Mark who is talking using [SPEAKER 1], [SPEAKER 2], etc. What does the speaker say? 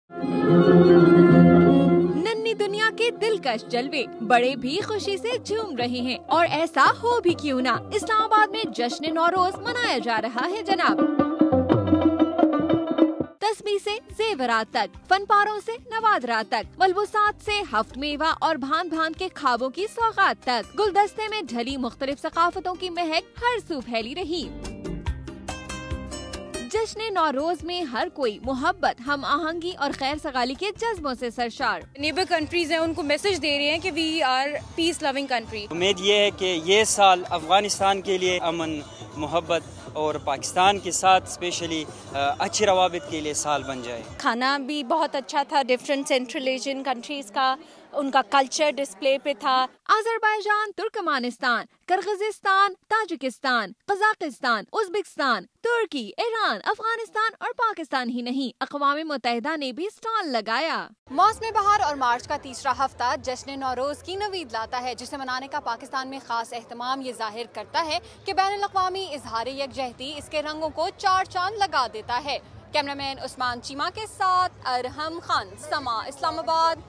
[SPEAKER 1] नन्ही दुनिया के दिलकश जलवे बड़े भी खुशी से झूम रहे हैं, और ऐसा हो भी क्यों ना, इस्लामाबाद में जश्न नौरोज मनाया जा रहा है जनाब। तस्बीह से जेवरात तक, फनपारों से नवादरात तक, मलबूसात से हफ्त मेवा और भांत भांत के खाबों की सौगात तक, गुलदस्ते में ढली मुख्तलिफ सकाफतों की महक हर सू फैली रही। जश्न नौरोज में हर कोई मोहब्बत, हम आहंगी और खैर सगाली के जज्बों से सरशार।
[SPEAKER 2] नेबर कंट्रीज हैं, उनको मैसेज दे रहे हैं कि we are peace loving country.
[SPEAKER 3] उम्मीद ये है कि ये साल अफगानिस्तान के लिए अमन, मोहब्बत और पाकिस्तान के साथ स्पेशली अच्छे रवाबित के लिए साल बन जाए।
[SPEAKER 4] खाना भी बहुत अच्छा था, डिफरेंट सेंट्रल एशियन कंट्रीज का उनका कल्चर डिस्प्ले पे था।
[SPEAKER 1] Azerbaijan, Turkmenistan, Kyrgyzstan, Tajikistan, Kazakhstan, Uzbekistan, तुर्की, ईरान, अफगानिस्तान और पाकिस्तान ही नहीं, अक़वाम मुत्तहिदा ने भी स्टॉल लगाया।
[SPEAKER 5] मौसम बहार और मार्च का तीसरा हफ्ता जश्न नौरोज की नवीद लाता है, जिसे मनाने का पाकिस्तान में खास एहतमाम ये जाहिर करता है कि बैनुल अक़वामी इजहार यकजहती इसके रंगों को चार चांद लगा देता है। कैमरामैन उस्मान चीमा के साथ अरहम खान, समा, इस्लामाबाद।